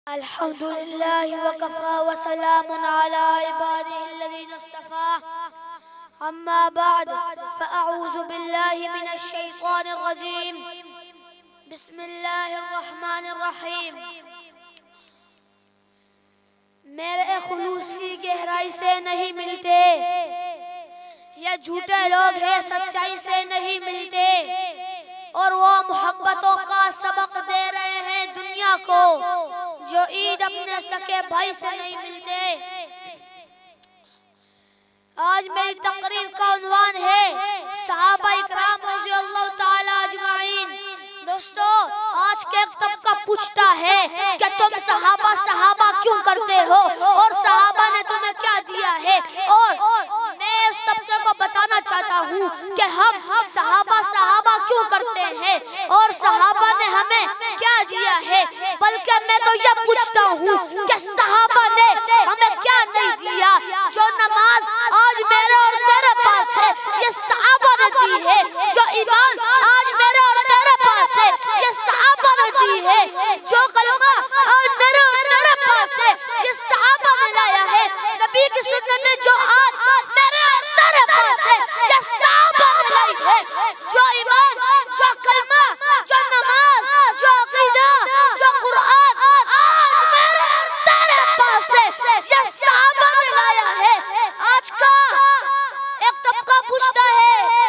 الحمد لله وكفى وسلام على عباده الذين اصطفى أما بعد فأعوذ بالله من الشيطان الرجيم بسم الله الرحمن الرحیم۔ میرے خلوص کی گہرائی سے نہیں ملتے، یہ جھوٹے لوگ ہیں سچائی سے نہیں ملتے، اور وہ محبتوں کا سبق دے رہے ہیں دنیا کو جو عید اپنے سکے بھائی سے نہیں ملتے۔ آج میری تقریر کا عنوان ہے صحابہ اکرام رضی اللہ تعالی اجمعین۔ دوستو، آج کے ایک طبقہ پوچھتا ہے کہ تم صحابہ کیوں کرتے ہو اور صحابہ نے تمہیں کیا دیا ہے، اور میں اس طبقے کو بتانا چاہتا ہوں کہ ہم صحابہ کیوں کرتے ہیں اور صحابہ نے ہمیں کیا دیا ہے، بلکہ میں تو یہ پوچھتا ہوں کہ صحابہ نے ہمیں کیا نہیں دیا۔ جو نماز آج میرے اور تیرے پاس ہے یہ صحابہ نے دی ہے، جو ایمان آج میرے اور تیرے پاس ہے یہ صحابہ نے دی ہے، جو کلمہ آج میرے اور تیرے پاس ہے یہ صحابہ نے لایا ہے، نبی کی سنتیں جو آج میرے اور تیرے پاس ہے یہ صحابہ نے لائی ہے، جو ایمان، جو کلمہ، جو نماز، جو عقیدہ، جو قرآن آج میرے اور تیرے پاس ہے یہ صحابہ نے لایا ہے۔ آج کا ایک طبقہ پوچھتا ہے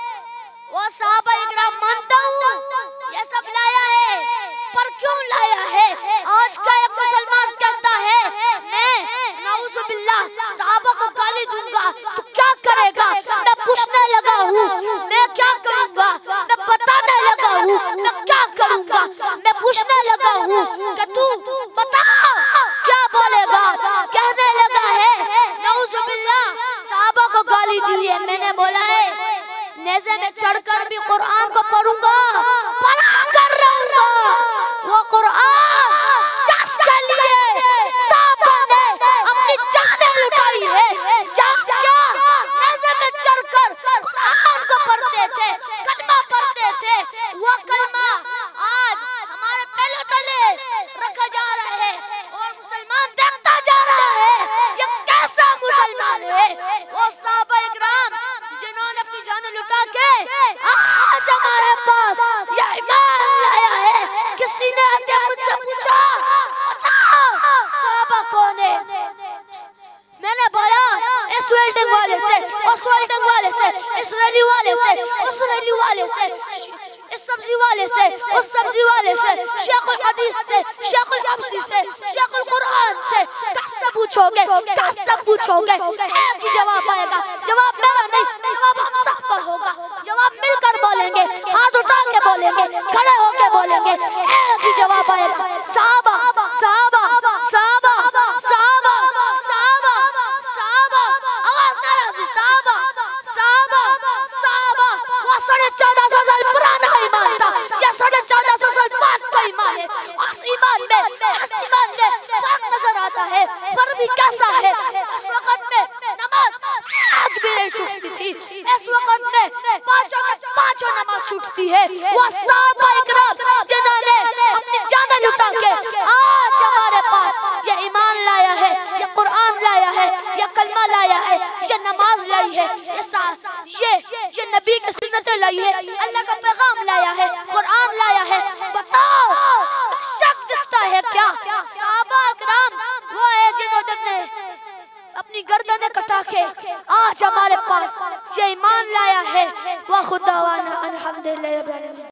وہ صحابہ اکرام مانتا ہوں یہ سب لایا ہے، پر کیوں لایا ہے؟ آج کا ایک مسلمان کہتا ہے میں نعوذ باللہ صحابہ کو گالی دوں گا تو کیا کرے گا؟ میں پوچھنے لگا ہوں میں کیا کروں گا، میں بتانے لگا ہوں میں کیا کروں گا، میں پوچھنے لگا ہوں کہ تو بتا کیا بولے گا۔ کہنے لگا ہے نعوذ باللہ صحابہ کو گالی دی ہے، میں نے بولا ہے نیزے میں چڑھ کر بھی قرآن کو پڑھوں گا، پڑھا کر رہوں گا۔ وہ قرآن جس کے لیے صحابہ نے اپنی جانیں لٹائی ہے، جان کیا نیزے میں چڑھ کر قرآن کو پڑھتے تھے، کلمہ پڑھتے تھے۔ وہ کلمہ آج ہمارے پہلے تلے رکھا جا رہا ہے اور مسلمان دیکھتا جا رہا ہے یہ کیسا مسلمان ہے۔ وہ صحابہ اکرام جنہوں نے اپنی جانیں لٹا کے آج ہمارے پاس یہ ایمان لایا ہے۔ کسی نے آتے مجھ سے پوچھا بتا صحابہ کون ہے، میں نے بولا اس ویلڈنگ والے سے، اس ویلڈنگ والے سے، اس ریلی والے سے، اس ریلی والے سے، اس سبزی والے سے، اس سبزی والے سے، شیخ الحدیث سے، شیخ الحفظی سے، شیخ القرآن سے، کس سے پوچھو گے، کس سے پوچھو گے، ایک ہی جواب آئے گا۔ جواب میرا نہیں، جواب ہم سب کا ہوگا، جواب مل کر بولیں گے، ہاتھ اٹھا کے بولیں گے، کھڑے ہو کے بولیں گے، ایک ہی جواب آئے گا۔ صحابہ صحابہ صحابہ صحابہ صحابہ صحابہ، آواز نہ رازی، صحابہ صحابہ صحابہ۔ وہ 1450 سال پرانا ایمان تھا، یہ 1450 سال بعد کا ایمان ہے۔ اس ایمان میں فرق نظر آتا ہے، فرق بھی کیسا ہے؟ اس وقت میں نماز ایک بھی نہیں چھوٹتی تھی، اس وقت میں پانچوں نماز چھوٹتی ہے۔ وہ صحابہ اکرام جنہوں نے اپنی جانیں لٹا کے آج ہمارے پاس یہ ایمان لایا ہے، یہ قرآن لایا ہے، یہ کلمہ لایا ہے، یہ نماز لائی ہے، یہ نبی کی سنتیں لائی ہے، اللہ کا پیغام لایا ہے، قرآن لایا ہے۔ بتاؤ اس میں شک دکھتا ہے کیا؟ صحابہ اکرام وہ ہے جنہوں نے اپنی گردنیں کٹا کے آج ہمارے پاس یہ ایمان لایا ہے۔ وَخُدَّوَانَا الْحَمْدُلِلَّهِ رَبِّ الْعَالَمِينَ۔